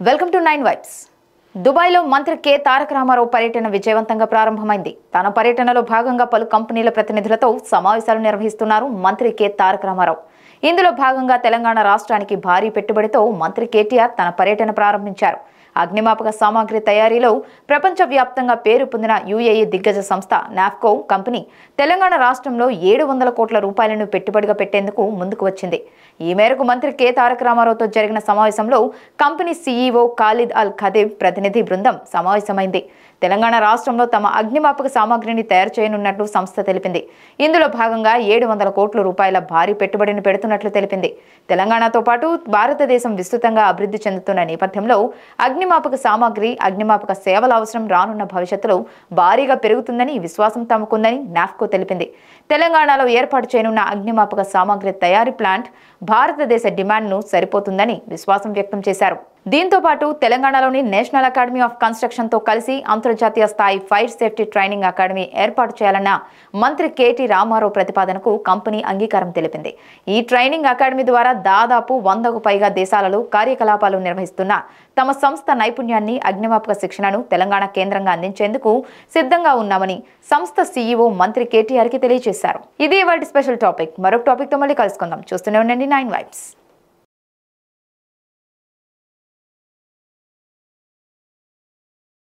Welcome to 9 vibes. దుబాయ్లో మంత్రి కే తారక రామారావు పర్యటన విజయవంతంగా ప్రారంభమైంది. తన పర్యటనలో భాగంగా పలు కంపెనీల ప్రతినిధులతో సమావేశాలు నిర్వహిస్తున్నారు మంత్రి కే తారక రామారావు. ఇందులో భాగంగా తెలంగాణ రాష్ట్రానికి భారీ పెట్టుబడితో మంత్రి కేటీఆర్ తన పర్యటన ప్రారంభించారు. అగ్నిమాపక సామాగ్రి తయారీలో ప్రపంచవ్యాప్తంగా పేరు పొందిన యుఏఈ దిగ్గజ సంస్థ నాఫ్కో కంపెనీ తెలంగాణ రాష్ట్రంలో 700 కోట్ల రూపాయలను పెట్టుబడిగా పెట్టేందుకు ముందుకు వచ్చింది. ఈ మేరకు మంత్రి కే తారక రామారావుతో జరిగిన సమావేశంలో company CEO Khalid Al Khatib ప్రతినిధి బృందం సమావేశమైంది. తెలంగాణ రాష్ట్రంలో తమ అగ్నిమాపక సామాగ్రిని తయారు చేయనున్నట్లు సంస్థ తెలిపింది. ఇందులో భాగంగా 700 కోట్ల రూపాయల భారీ పెట్టుబడిని పెడుతున్నట్లు తెలిపింది. తెలంగాణతో పాటు భారతదేశం విస్తృతంగా అభివృద్ధి చెందుతున్న నేపథ్యంలో అగ్నిమాపక సామాగ్రి, అగ్నిమాపక సేవల అవసరం రానున్న భవిష్యత్తులో భారీగా పెరుగుతుందని విశ్వాసం తమకుందని నాఫ్కో తెలిపింది. తెలంగాణలో ఏర్పాటు చేయనున్న అగ్నిమాపక సామాగ్రి తయారీ ప్లాంట్ భారతదేశ డిమాండ్ను సరిపోతుందని విశ్వాసం వ్యక్తం చేశారు. దీంతో పాటు తెలంగాణలోని నేషనల్ అకాడమీ ఆఫ్ కన్స్ట్రక్షన్ తో కలిసి అంతర్జాతీయ స్థాయి ఫైర్ సేఫ్టీ ట్రైనింగ్ అకాడమీ ఏర్పాటు చేయాలన్న మంత్రి కేటీ రామారావు ప్రతిపాదనకు కంపెనీ అంగీకారం తెలిపింది. ఈ ట్రైనింగ్ అకాడమీ ద్వారా దాదాపు 100కు పైగా దేశాలలో కార్యకలాపాలు నిర్వహిస్తున్న తమ సంస్థ నైపుణ్యాన్ని, అగ్నిమాపక శిక్షణను తెలంగాణ కేంద్రంగా అందించేందుకు సిద్ధంగా ఉన్నామని సంస్థ సీఈఓ మంత్రి కేటీఆర్ కి తెలియజేశారు. ఇదే వాటి స్పెషల్ టాపిక్. మరొక టాపిక్ తో మళ్ళీ కలుసుకుందాం. చూస్తూనే ఉండండి 9 వైబ్స్.